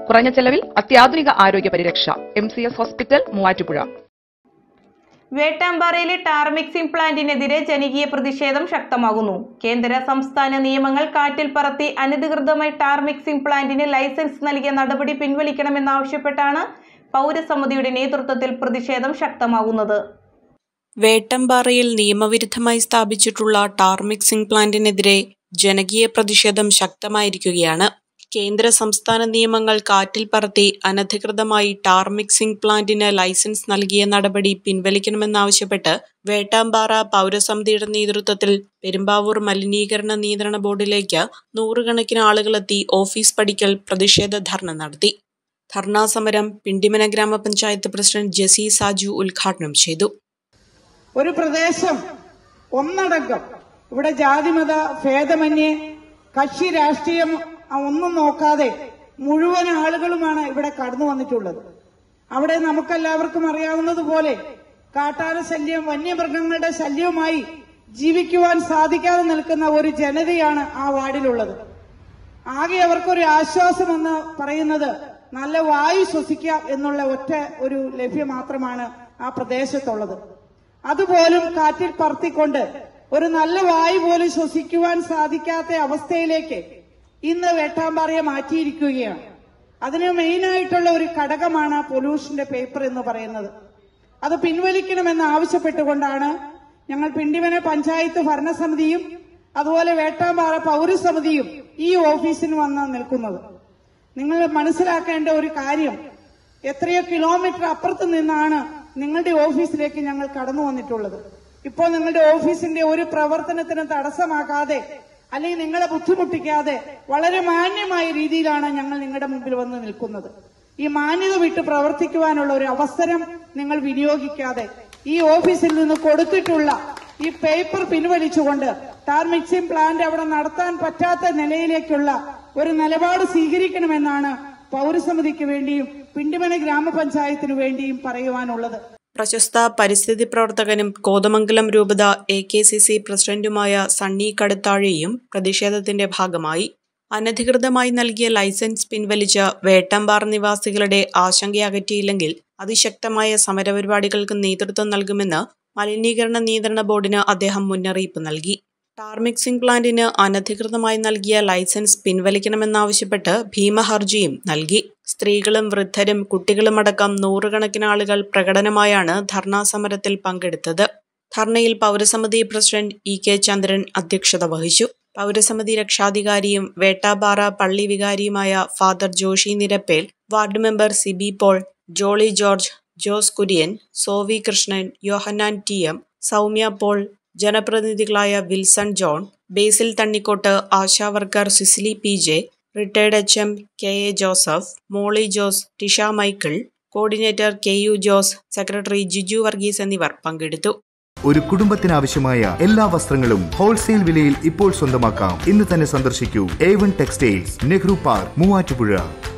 കുറഞ്ഞ ചെലവിൽ അത്യാധുനിക ആരോഗ്യ പരിരക്ഷ. MCS hospital, Muvattupuzha. വേട്ടാമ്പാറയിലെ ടാർ മിക്സിംഗ് പ്ലാന്റിനെതിരെ ജനകീയ പ്രതിഷേധം ശക്തമാകുന്നു. കേന്ദ്ര സംസ്ഥാന നിയമങ്ങൾ കാറ്റിൽ പറത്തി അനധികൃതമായി ടാർ മിക്സിംഗ് പ്ലാന്റിന് ലൈസൻസ് നൽകിയ നടപടി പിൻവലിക്കണമെന്നാവശ്യപ്പെട്ടാണ് പൗരസമിതിയുടെ നേതൃത്വത്തിൽ പ്രതിഷേധം ശക്തമാകുന്നത്. വേട്ടമ്പാറയിൽ നിയമവിരുദ്ധമായി സ്ഥാപിച്ചിട്ടുള്ള ടാർ മിക്സിംഗ് പ്ലാന്റിനെതിരെ ജനകീയ പ്രതിഷേധം ശക്തമായിരിക്കുകയാണ്. കേന്ദ്ര സംസ്ഥാന നിയമങ്ങൾ കാറ്റിൽ പറത്തി അനധികൃതമായി ടാർ മിക്സിംഗ് പ്ലാന്റിന് ലൈസൻസ് നൽകിയ നടപടി പിൻവലിക്കണമെന്നാവശ്യപ്പെട്ട് വേട്ടാമ്പാറ പൗരസമിതിയുടെ നേതൃത്വത്തിൽ പെരുമ്പാവൂർ മലിനീകരണ നിയന്ത്രണ ബോർഡിലേക്ക് നൂറുകണക്കിന് ആളുകളെത്തി ഓഫീസ് പടിക്കൽ പ്രതിഷേധ ധർണ നടത്തി. ധർണാ സമരം പിണ്ടിമന ഗ്രാമപഞ്ചായത്ത് പ്രസിഡന്റ് ജെസി സാജു ഉദ്ഘാടനം ചെയ്തു. ഒരു പ്രദേശം ഒന്നടങ്കം ഇവിടെ ജാതിമത ഭേദമന്യേ കക്ഷി രാഷ്ട്രീയം ഒന്നും നോക്കാതെ മുഴുവൻ ആളുകളുമാണ് ഇവിടെ കടന്നു വന്നിട്ടുള്ളത്. അവിടെ നമുക്കെല്ലാവർക്കും അറിയാവുന്നതുപോലെ കാട്ടാന ശല്യം, വന്യമൃഗങ്ങളുടെ ശല്യവുമായി ജീവിക്കുവാൻ സാധിക്കാതെ നിൽക്കുന്ന ഒരു ജനതയാണ് ആ വാർഡിലുള്ളത്. ആകെ അവർക്കൊരു ആശ്വാസമെന്ന് പറയുന്നത് നല്ല വായു ശ്വസിക്കാം എന്നുള്ള ഒറ്റ ഒരു ലഭ്യം മാത്രമാണ് ആ പ്രദേശത്തുള്ളത്. അതുപോലും കാറ്റിൽ പറത്തിക്കൊണ്ട് ഒരു നല്ല വായു പോലും ശ്വസിക്കുവാൻ സാധിക്കാത്ത അവസ്ഥയിലേക്ക് ഇന്ന് വേട്ടാമ്പാറയെ മാറ്റിയിരിക്കുകയാണ്. അതിന് മെയിനായിട്ടുള്ള ഒരു ഘടകമാണ് പൊല്യൂഷന്റെ പേപ്പർ എന്ന് പറയുന്നത്. അത് പിൻവലിക്കണമെന്ന് ആവശ്യപ്പെട്ടുകൊണ്ടാണ് ഞങ്ങൾ പിണ്ടിമന പഞ്ചായത്ത് ഭരണസമിതിയും അതുപോലെ വേട്ടാമ്പാറ പൗരസമിതിയും ഈ ഓഫീസിന് വന്ന് നിൽക്കുന്നത്. നിങ്ങൾ മനസ്സിലാക്കേണ്ട ഒരു കാര്യം, എത്രയോ കിലോമീറ്റർ അപ്പുറത്ത് നിന്നാണ് നിങ്ങളുടെ ഓഫീസിലേക്ക് ഞങ്ങൾ കടന്നു വന്നിട്ടുള്ളത്. ഇപ്പോൾ നിങ്ങളുടെ ഓഫീസിന്റെ ഒരു പ്രവർത്തനത്തിന് തടസ്സമാകാതെ അല്ലെങ്കിൽ നിങ്ങളെ ബുദ്ധിമുട്ടിക്കാതെ വളരെ മാന്യമായ രീതിയിലാണ് ഞങ്ങൾ നിങ്ങളുടെ മുമ്പിൽ വന്ന് നിൽക്കുന്നത്. ഈ മാന്യത വിട്ട് പ്രവർത്തിക്കുവാനുള്ള ഒരു അവസരം നിങ്ങൾ വിനിയോഗിക്കാതെ ഈ ഓഫീസിൽ നിന്ന് കൊടുത്തിട്ടുള്ള ഈ പേപ്പർ പിൻവലിച്ചുകൊണ്ട് ടാർ മിക്സിംഗ് പ്ലാന്റ് അവിടെ നടത്താൻ പറ്റാത്ത നിലയിലേക്കുള്ള ഒരു നിലപാട് സ്വീകരിക്കണമെന്നാണ് പൗരസമിതിക്ക് വേണ്ടിയും പിണ്ടിമന ഗ്രാമപഞ്ചായത്തിനു വേണ്ടിയും പറയുവാനുള്ളത്. പ്രശസ്ത പരിസ്ഥിതി പ്രവർത്തകനും കോതമംഗലം രൂപത AKCC പ്രസിഡന്റുമായ സണ്ണി കടുത്താഴയും പ്രതിഷേധത്തിന്റെ ഭാഗമായി. അനധികൃതമായി നൽകിയ ലൈസൻസ് പിൻവലിച്ച് വേട്ടമ്പാറ നിവാസികളുടെ ആശങ്കയകറ്റിയില്ലെങ്കിൽ അതിശക്തമായ സമരപരിപാടികൾക്ക് നേതൃത്വം നൽകുമെന്ന് മലിനീകരണ നിയന്ത്രണ ബോർഡിന് അദ്ദേഹം മുന്നറിയിപ്പ് നൽകി. ടാർ മിക്സിംഗ് പ്ലാന്റിന് അനധികൃതമായി നൽകിയ ലൈസൻസ് പിൻവലിക്കണമെന്നാവശ്യപ്പെട്ട് ഭീമഹർജിയും നൽകി. സ്ത്രീകളും വൃദ്ധരും കുട്ടികളുമടക്കം നൂറുകണക്കിന് ആളുകൾ പ്രകടനമായാണ് ധർണാ സമരത്തിൽ പങ്കെടുത്തത്. ധർണയിൽ പൗരസമിതി പ്രസിഡന്റ് EK ചന്ദ്രൻ അധ്യക്ഷത വഹിച്ചു. പൗരസമിതി രക്ഷാധികാരിയും വേട്ടാമ്പാറ പള്ളി വികാരിയുമായ father Joshi Nirappel, ward member Sibi Paul, Jolly George, Jose Kurian, Sovi Krishnan, Yohannan TM, Soumya Paul, ജനപ്രതിനിധികളായ Wilson John, Basil Thannikkot, ASHA worker Cicily PJ, retired HM KA Joseph, Molly Jose, Tisha Michael, coordinator KU Jose, secretary Jiju Varghese എന്നിവർ പങ്കെടുത്തു. ഒരു കുടുംബത്തിനാവശ്യമായ എല്ലാ വസ്ത്രങ്ങളും ഹോൾസെയിൽ വിലയിൽ ഇപ്പോൾ സ്വന്തമാക്കാം. ഇന്ന് തന്നെ സന്ദർശിക്കൂ A1 textiles, Nehru park, Muvattupuzha.